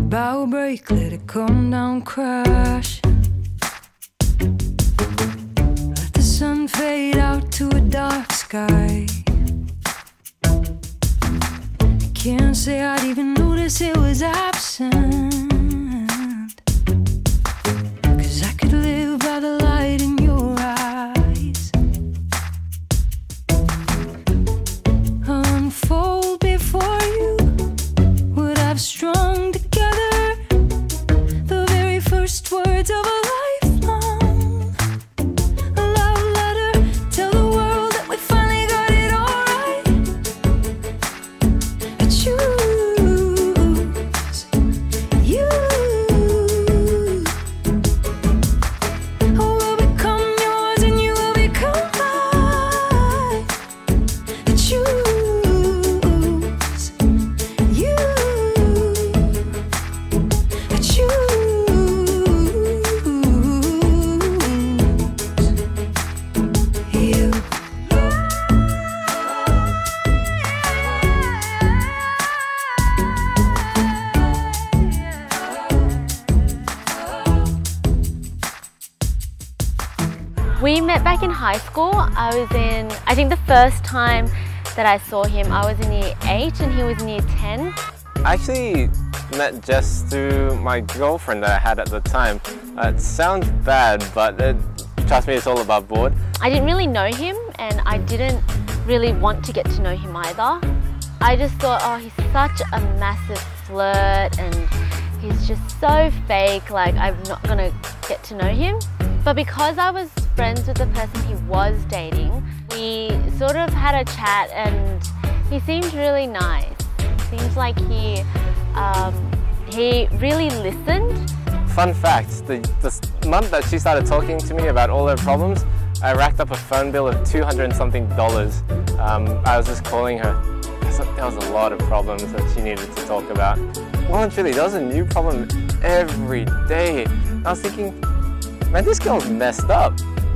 bow break, let it come down, crash. Let the sun fade out to a dark sky. I can't say I'd even notice it was absent, 'cause I could live by the light in your eyes. Unfold before you would have strung together the very first words of a lifelong, a love letter. Tell the world that we finally got it all right. I choose you. I will become yours and you will become mine. I choose you. I choose you. We met back in high school. I think the first time that I saw him, I was in year 8 and he was in year 10. I actually met Jess through my girlfriend that I had at the time. It sounds bad, but trust me, it's all above board. I didn't really know him and I didn't really want to get to know him either. I just thought, oh, he's such a massive flirt and he's just so fake, like I'm not gonna get to know him. But because I was friends with the person he was dating, we sort of had a chat and he seemed really nice. Seems like he really listened. Fun fact, the month that she started talking to me about all her problems, I racked up a phone bill of $200 and something. I was just calling her. There was a lot of problems that she needed to talk about. Well, truly, there was a new problem every day. I was thinking, man, this girl's messed up.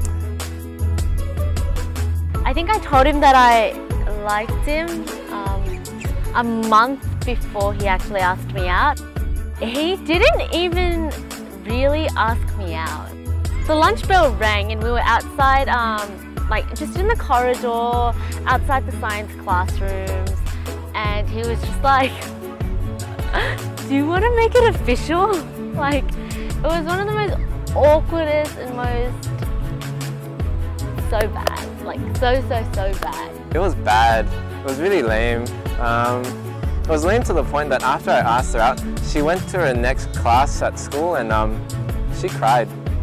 I think I told him that I liked him a month before he actually asked me out. He didn't even really ask me out. The lunch bell rang and we were outside, like just in the corridor, outside the science classrooms, and he was just like, do you want to make it official? Like, it was one of the most awkwardest and most so bad, like so bad. It was bad. It was really lame. It was lame to the point that after I asked her out, she went to her next class at school and she cried.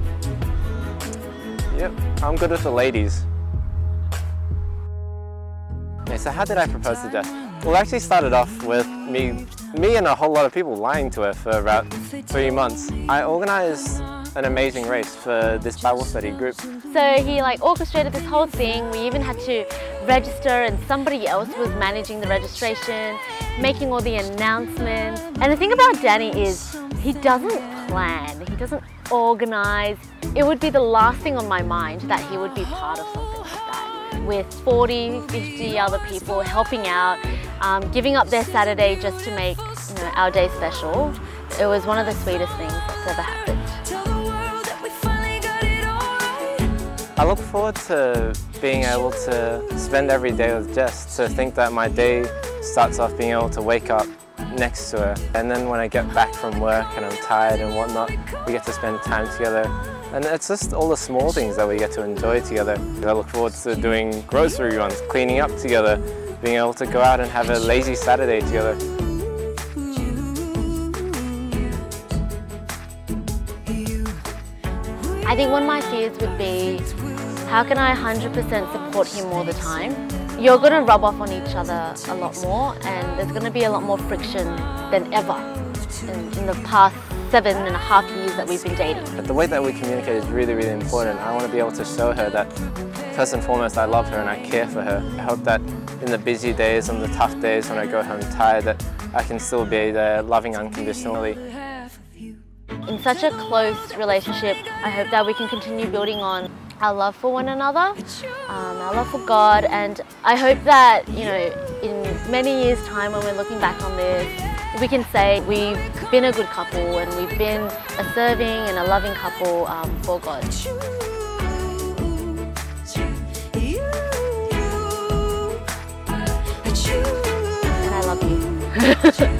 Yep, I'm good with the ladies. Okay, so how did I propose to Jess? Well, it actually started off with me and a whole lot of people lying to her for about 3 months. I organized an amazing race for this Bible study group. So he like orchestrated this whole thing. We even had to register and somebody else was managing the registration, making all the announcements. And the thing about Danny is he doesn't plan, he doesn't organize. It would be the last thing on my mind that he would be part of something like that. With 40, 50 other people helping out, giving up their Saturday just to make our day special. It was one of the sweetest things that's ever happened. I look forward to being able to spend every day with Jess, to think that my day starts off being able to wake up next to her. And then when I get back from work and I'm tired and whatnot, we get to spend time together. And it's just all the small things that we get to enjoy together. I look forward to doing grocery runs, cleaning up together, being able to go out and have a lazy Saturday together. I think one of my fears would be, how can I 100% support him all the time? You're going to rub off on each other a lot more and there's going to be a lot more friction than ever in the past 7.5 years that we've been dating. But the way that we communicate is really, really important. I want to be able to show her that first and foremost I love her and I care for her. I hope that in the busy days and the tough days when I go home tired that I can still be there loving unconditionally. In such a close relationship, I hope that we can continue building on our love for one another, our love for God, and I hope that, in many years' time when we're looking back on this, we can say we've been a good couple and we've been a serving and a loving couple for God. And I love you.